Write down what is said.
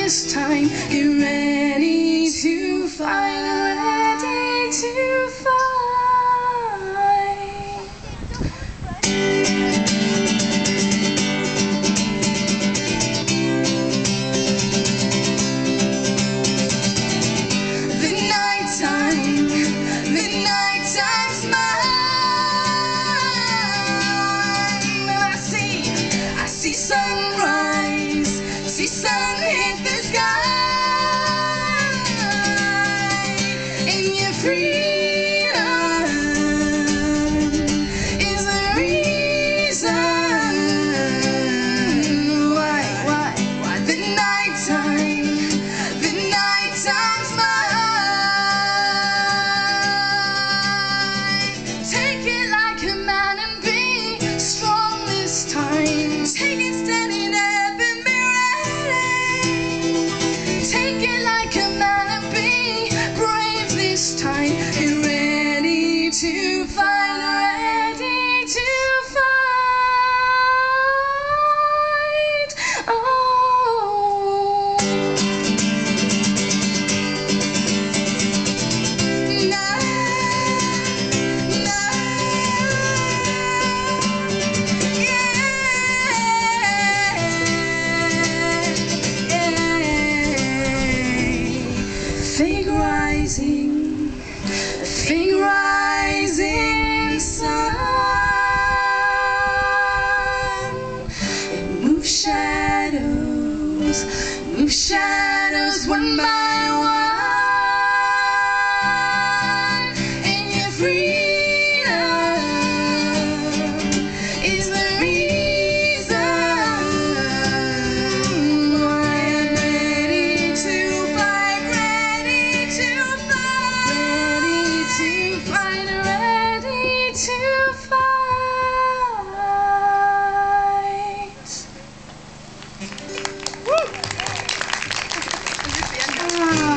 this time. Get ready to fight, ready to fight. The nighttime's mine. And I see sunrise, see sun hit the sky, and your freedom is the reason why the nighttime's mine. Take it like a man and be strong this time. Take it standing up and be ready. Take it like a man and be brave this time. Get ready to fight, ready to fight. Oh. Fig rising sun. It moves shadows one by one. And your freedom is the reason why I'm ready to fight, ready to fight, ready to fight. Woo!